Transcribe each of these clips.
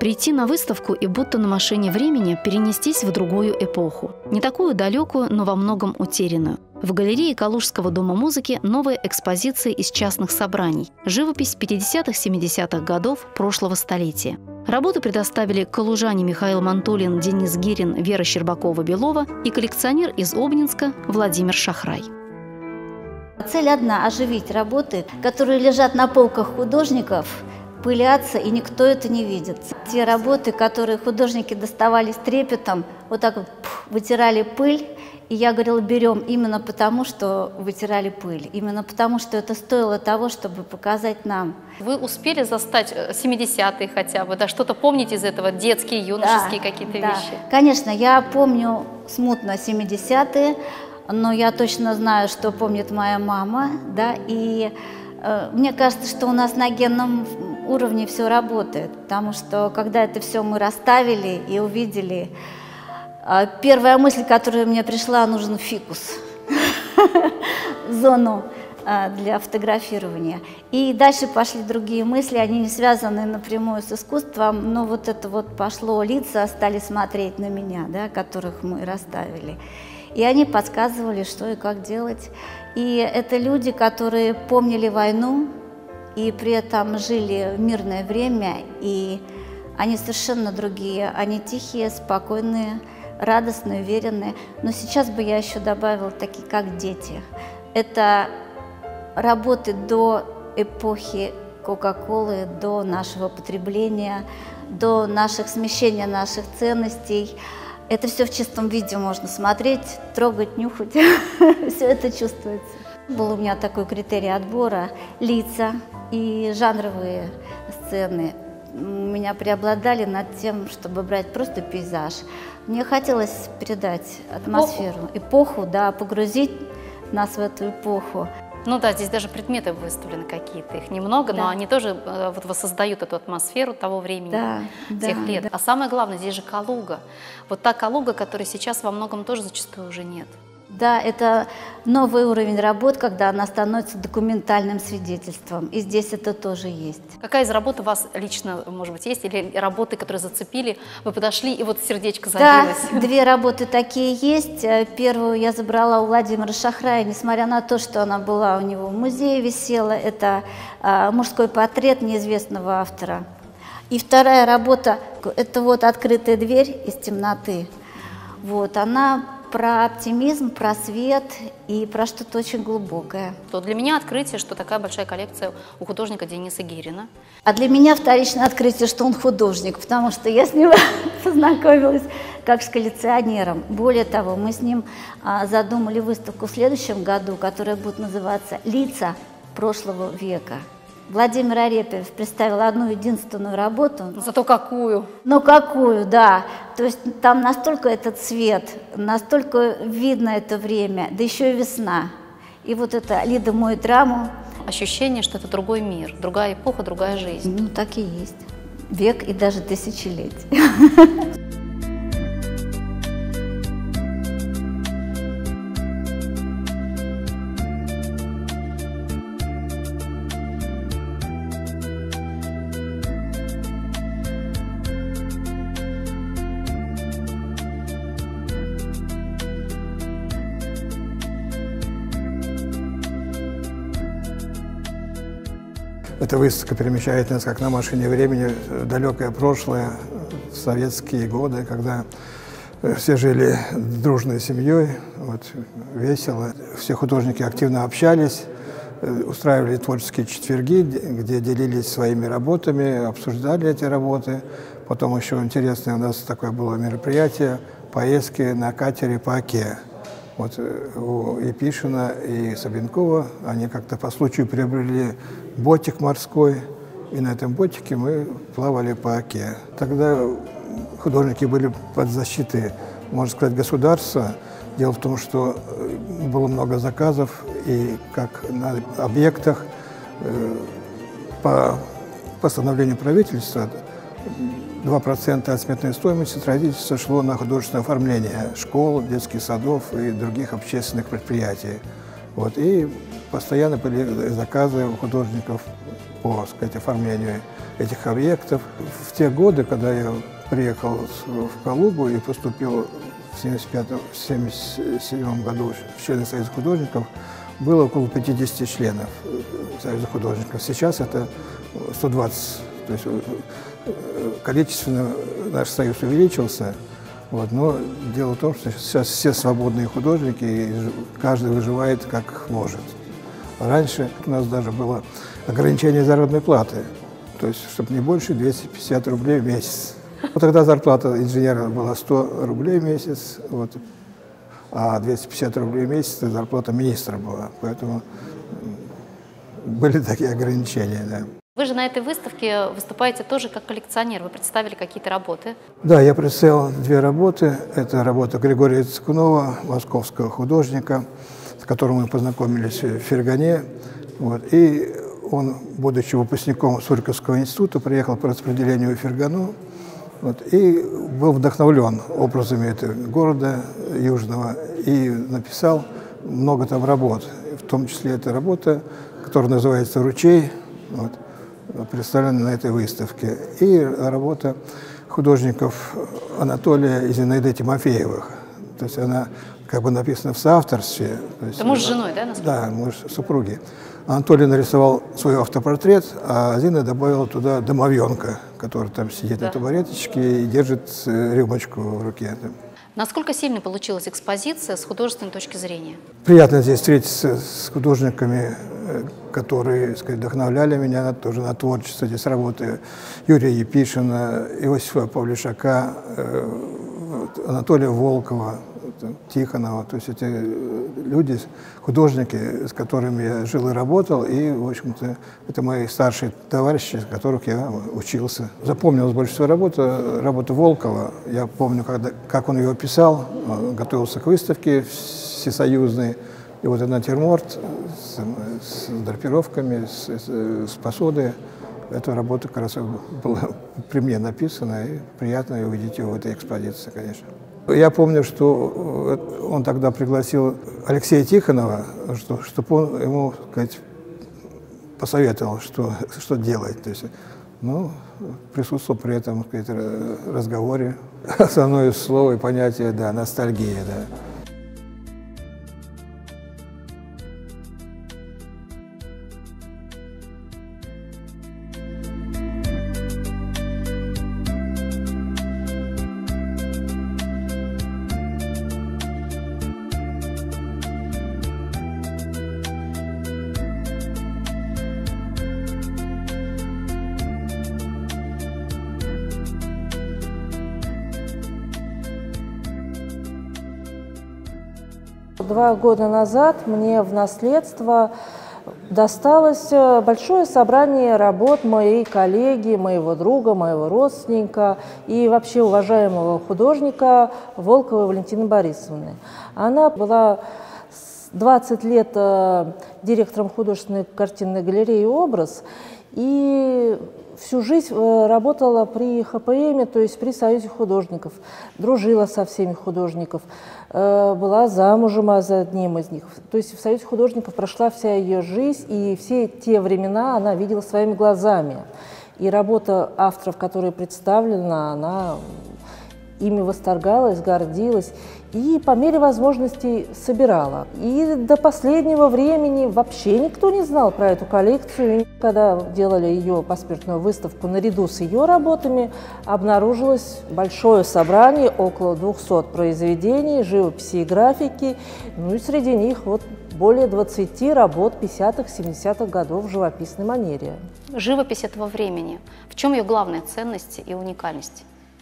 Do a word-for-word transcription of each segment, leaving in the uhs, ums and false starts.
Прийти на выставку и будто на машине времени перенестись в другую эпоху. Не такую далекую, но во многом утерянную. В галерее Калужского дома музыки новые экспозиции из частных собраний. Живопись пятидесятых-семидесятых годов прошлого столетия. Работу предоставили калужане Михаил Мантулин, Денис Гирин, Вера Щербакова-Белова и коллекционер из Обнинска Владимир Шахрай. Цель одна – оживить работы, которые лежат на полках художников, пылятся, и никто это не видит. Те работы, которые художники доставали с трепетом, вот так вот пух, вытирали пыль, и я говорила, берем именно потому, что вытирали пыль, именно потому, что это стоило того, чтобы показать нам. Вы успели застать семидесятые хотя бы, да, что-то помните из этого, детские, юношеские да, какие-то да. вещи? Конечно, я помню смутно семидесятые, но я точно знаю, что помнит моя мама, да, и э, мне кажется, что у нас на генном уровне все работает, потому что когда это все мы расставили и увидели, э, первая мысль, которая мне пришла, нужен фикус в зону э, для фотографирования. И дальше пошли другие мысли, они не связаны напрямую с искусством, но вот это вот пошло, лица стали смотреть на меня, да, которых мы расставили. И они подсказывали, что и как делать. И это люди, которые помнили войну и при этом жили в мирное время, и они совершенно другие. Они тихие, спокойные, радостные, уверенные. Но сейчас бы я еще добавила такие, как дети. Это работы до эпохи Кока-Колы, до нашего потребления, до наших смещения наших ценностей. Это все в чистом виде можно смотреть, трогать, нюхать, все это чувствуется. Был у меня такой критерий отбора – лица и жанровые сцены. У меня преобладали над тем, чтобы брать просто пейзаж. Мне хотелось передать атмосферу, эпоху, да, погрузить нас в эту эпоху. Ну да, здесь даже предметы выставлены какие-то, их немного, да. Но они тоже вот воссоздают эту атмосферу того времени, да, тех да, лет. Да. А самое главное, здесь же Калуга. Вот та Калуга, которой сейчас во многом тоже зачастую уже нет. Да, это новый уровень работ, когда она становится документальным свидетельством. И здесь это тоже есть. Какая из работ у вас лично, может быть, есть? Или работы, которые зацепили, вы подошли, и вот сердечко забилось? Да, две работы такие есть. Первую я забрала у Владимира Шахрая, несмотря на то, что она была у него в музее, висела. Это а, мужской портрет неизвестного автора. И вторая работа – это вот «Открытая дверь из темноты». Вот, она про оптимизм, про свет и про что-то очень глубокое. То для меня открытие, что такая большая коллекция у художника Дениса Гирина. А для меня вторичное открытие, что он художник, потому что я с ним познакомилась как с коллекционером. Более того, мы с ним а, задумали выставку в следующем году, которая будет называться «Лица прошлого века». Владимир Арепьев представил одну единственную работу. Зато какую? Ну какую, да. То есть там настолько этот цвет, настолько видно это время, да еще и весна. И вот это «Лида моет раму». Ощущение, что это другой мир, другая эпоха, другая жизнь. Ну так и есть. Век и даже тысячелетие. Эта выставка перемещает нас как на машине времени в далекое прошлое, в советские годы, когда все жили дружной семьей, вот, весело. Все художники активно общались, устраивали творческие четверги, где делились своими работами, обсуждали эти работы. Потом еще интересное у нас такое было мероприятие – поездки на катере по Оке. Вот у Епишина и Сабинкова они как-то по случаю приобрели ботик морской, и на этом ботике мы плавали по Оке. Тогда художники были под защитой, можно сказать, государства. Дело в том, что было много заказов, и как на объектах по постановлению правительства два процента от сметной стоимости строительства шло на художественное оформление школ, детских садов и других общественных предприятий. Вот, и постоянно были заказы у художников по, так сказать, оформлению этих объектов. В те годы, когда я приехал в Калугу и поступил в семьдесят пятом — семьдесят седьмом году в члены Союза художников, было около пятидесяти членов Союза художников. Сейчас это сто двадцать. То есть количественно наш союз увеличился. Вот, но дело в том, что сейчас все свободные художники, и каждый выживает как может. Раньше у нас даже было ограничение заработной платы, то есть чтобы не больше двухсот пятидесяти рублей в месяц. Вот тогда зарплата инженера была сто рублей в месяц, вот, а двести пятьдесят рублей в месяц зарплата министра была, поэтому были такие ограничения. Да. Вы же на этой выставке выступаете тоже как коллекционер. Вы представили какие-то работы? Да, я представил две работы. Это работа Григория Цикунова, московского художника, с которым мы познакомились в Фергане. Вот. И он, будучи выпускником Сурьковского института, приехал по распределению в Фергану, вот, и был вдохновлен образами этого города южного и написал много там работ. В том числе эта работа, которая называется «Ручей», вот, представлена на этой выставке. И работа художников Анатолия и Зинаиды Тимофеевых. То есть она как бы написана в соавторстве. Это муж с женой, да? Насколько? Да, муж супруги. Анатолий нарисовал свой автопортрет, а Зина добавила туда домовенка, который там сидит да. на табуреточке и держит рюмочку в руке. Насколько сильно получилась экспозиция с художественной точки зрения? Приятно здесь встретиться с художниками, которые, так сказать, вдохновляли меня тоже на творчество. Здесь работы Юрия Епишина, Иосифа Павлишака, Анатолия Волкова, Тихонова. То есть эти люди, художники, с которыми я жил и работал, и, в общем-то, это мои старшие товарищи, с которых я учился. Запомнилась больше всего работа, работа Волкова. Я помню, когда, как он ее писал, он готовился к выставке всесоюзной. И вот этот натюрморт с, с драпировками, с, с, с посудой, эта работа как раз была при мне написана, и приятно увидеть ее в этой экспозиции, конечно. Я помню, что он тогда пригласил Алексея Тихонова, что, чтобы он ему, так сказать, посоветовал, что, что делать. То есть, ну, присутствовал при этом, так сказать, разговоре. Основное слово и понятие, да, ностальгия, да. Два года назад мне в наследство досталось большое собрание работ моей коллеги, моего друга, моего родственника и вообще уважаемого художника Волковой Валентины Борисовны. Она была двадцать лет директором художественной картинной галереи «Образ» и всю жизнь работала при ха пэ эме, то есть при Союзе художников, дружила со всеми художников, была замужем за одним из них. То есть в Союзе художников прошла вся ее жизнь, и все те времена она видела своими глазами. И работа авторов, которые представлены, она ими восторгалась, гордилась и по мере возможностей собирала. И до последнего времени вообще никто не знал про эту коллекцию. Когда делали ее посмертную выставку наряду с ее работами, обнаружилось большое собрание, около двухсот произведений, живописи и графики. Ну и среди них вот более двадцати работ пятидесятых — семидесятых годов в живописной манере. Живопись этого времени. В чем ее главная ценность и уникальность?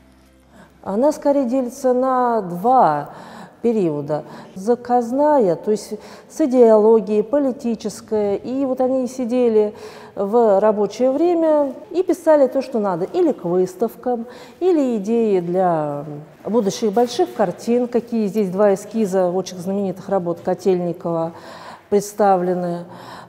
Она скорее делится на два периода. Заказная, то есть с идеологией, политическая. И вот они сидели в рабочее время и писали то, что надо. Или к выставкам, или идеи для будущих больших картин, какие здесь два эскиза очень знаменитых работ Котельникова. представлены,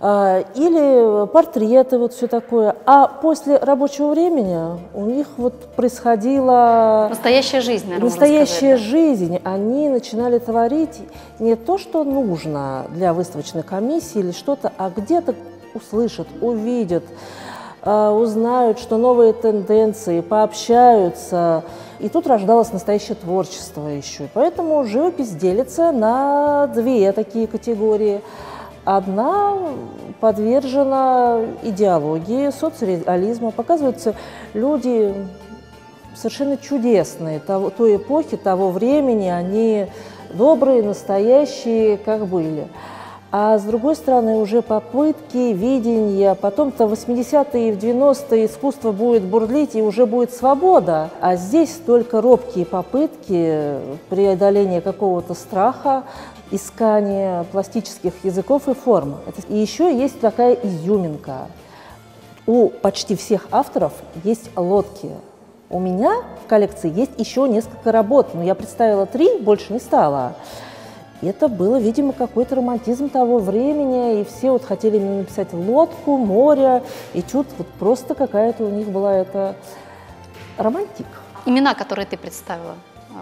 или портреты, вот все такое. А после рабочего времени у них вот происходила… Настоящая жизнь, наверное, Настоящая жизнь. Они начинали творить не то, что нужно для выставочной комиссии или что-то, а где-то услышат, увидят, узнают, что новые тенденции, пообщаются. И тут рождалось настоящее творчество еще. Поэтому живопись делится на две такие категории. Одна подвержена идеологии, соцреализму. Показываются люди совершенно чудесные того, той эпохи, того времени. Они добрые, настоящие, как были. А с другой стороны, уже попытки, видения, потом-то в восьмидесятые и в девяностые искусство будет бурлить, и уже будет свобода. А здесь только робкие попытки преодоления какого-то страха, искания пластических языков и форм. И еще есть такая изюминка. У почти всех авторов есть лодки. У меня в коллекции есть еще несколько работ, но я представила три, больше не стала. Это было, видимо, какой-то романтизм того времени, и все вот хотели именно написать лодку, море, этюд, вот просто какая-то у них была это романтик. Имена, которые ты представила?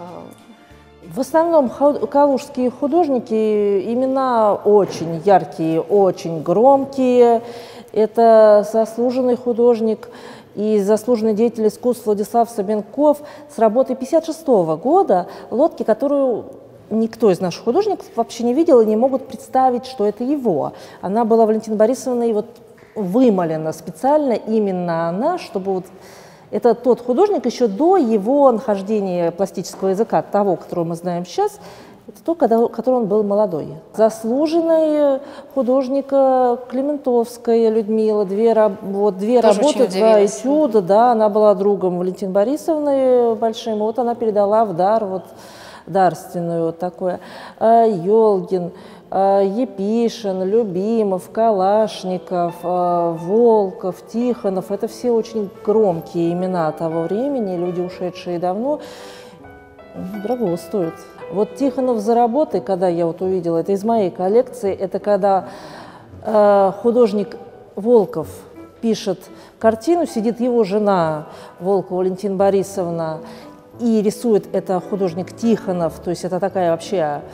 В основном калужские художники, имена очень яркие, очень громкие. Это заслуженный художник и заслуженный деятель искусств Владислав Собенков с работой пятьдесят шестого года, лодки, которую никто из наших художников вообще не видел и не могут представить, что это его. Она была Валентиной Борисовной вот вымолена специально, именно она, чтобы вот… Это тот художник еще до его нахождения пластического языка, того, которого мы знаем сейчас, это то, когда, который он был молодой. Заслуженный художник Клементовская Людмила, две, вот, две работы, два этюда, да, она была другом Валентины Борисовны большим, вот она передала в дар вот, дарственную вот такое. Ёлгин, Епишин, Любимов, Калашников, Волков, Тихонов. Это все очень громкие имена того времени, люди, ушедшие давно. Дорого стоит. Вот Тихонов за работой, когда я вот увидела, это из моей коллекции, это когда э, художник Волков пишет картину, сидит его жена Волкова Валентина Борисовна, и рисует это художник Тихонов, то есть это такая вообще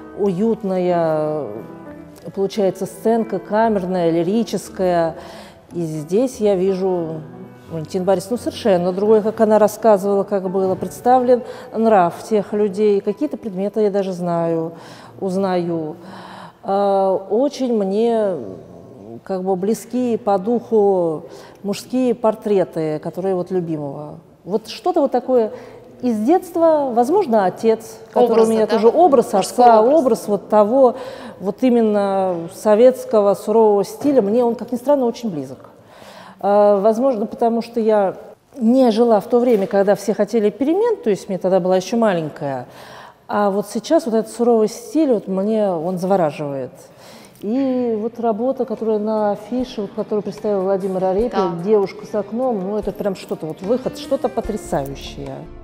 уютная, получается, сценка камерная, лирическая. И здесь я вижу Валентина Борисовна, ну, совершенно другое, как она рассказывала, как было представлен нрав тех людей. Какие-то предметы я даже знаю, узнаю. Очень мне как бы близкие по духу мужские портреты, которые вот любимого. Вот что-то вот такое из детства, возможно, отец, который образы, у меня да? тоже образ отца, образ. образ вот того, вот именно советского сурового стиля, мне он, как ни странно, очень близок. Возможно, потому что я не жила в то время, когда все хотели перемен, то есть мне тогда была еще маленькая, а вот сейчас вот этот суровый стиль, вот мне он завораживает. И вот работа, которая на афише, вот, которую представил Владимир Арепьев, да. «Девушка с окном», ну это прям что-то, вот выход, что-то потрясающее.